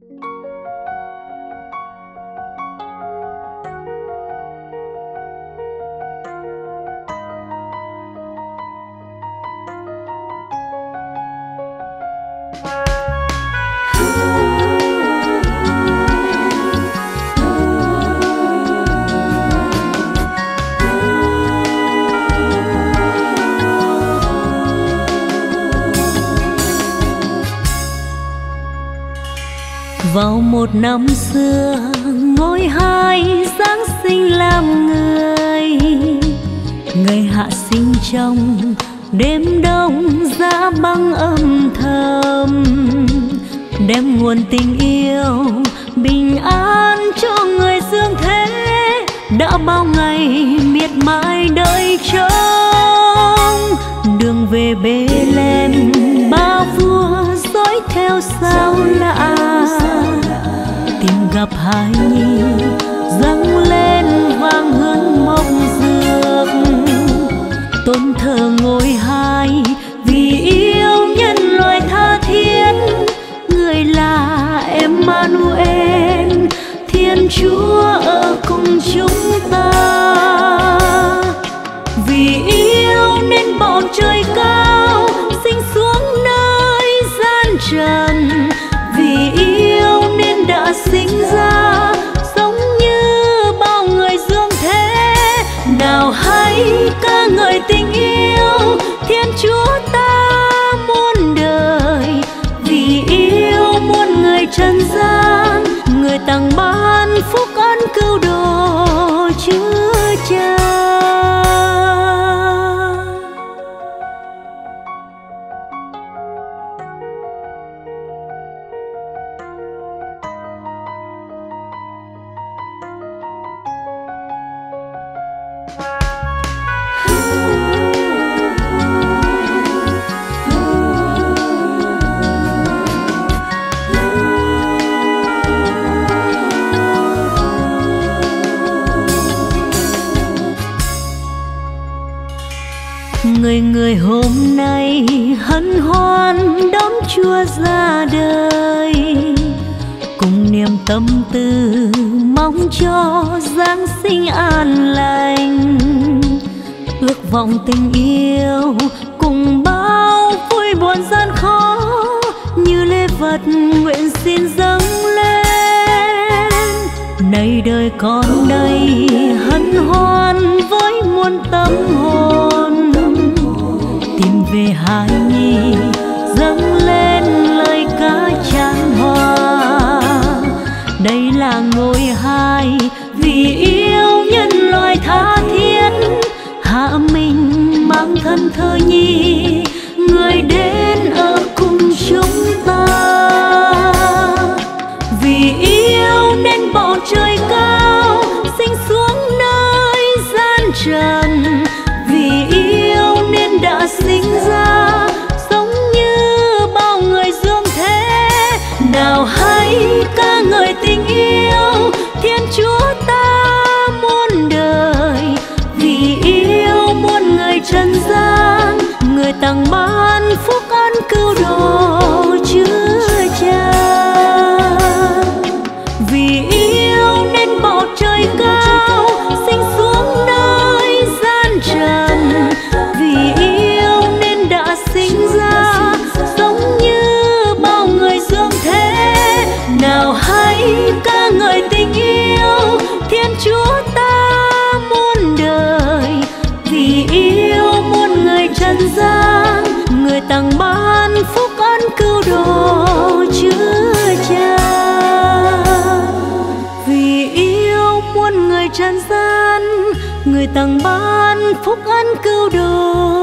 Vào một năm xưa ngôi hai Giáng sinh làm người, ngày hạ sinh trong đêm đông giá băng âm thầm, đem nguồn tình yêu bình an cho người dương thế, đã bao ngày miệt mài đợi trông. Đường về Bethlehem ba vua dõi theo sao lạ, tìm gặp hài nhi dâng lên vang hương mộng dược. Tôn thờ ngôi hai vì yêu nhân loại tha thiết, người là Emmanuel, Thiên Chúa ở cùng chúng ta. Vì yêu nên bầu trời cao sinh xuống nơi gian trần, vì yêu nên đã sinh ra giống như bao người dương thế. Nào hãy ca ngợi tình yêu Thiên Chúa ta muôn đời, vì yêu muôn người trần gian, người tặng ban phúc ân cứu độ Chúa Cha. Người người hôm nay hân hoan đón Chúa ra đời, cùng niềm tâm tư mong cho Giáng sinh an lành. Ước vọng tình yêu cùng bao vui buồn gian khó, như lễ vật nguyện xin dâng lên. Này đời con đây hân hoan với muôn tâm hồn, tìm về hài nhi dâng lên lời ca chan hòa. Đây là ngôi hai vì yêu nhân loại tha thiết, hạ mình mang thân thơ nhi, người đến ở cùng chúng ta. Vì yêu nên bầu trời cao sinh xuống nơi gian trần, vì yêu nên đã sinh ra giống như bao người dương thế. Nào hãy ca ngợi tình yêu Thiên Chúa ta muôn đời, vì yêu muôn người trần gian, người tặng ban phúc ân cứu độ Chúa Cha. Vì yêu nên bầu trời cao sinh xuống nơi gian trần, vì yêu nên đã sinh ra giống như bao người dương thế. Nào hãy ca ngợi tình yêu Thiên Chúa ta muôn đời, vì yêu muôn người trần gian, người tặng ban phúc ân cứu độ Chúa Cha. Vì yêu muôn người trần gian, người tặng ban phúc ân cứu độ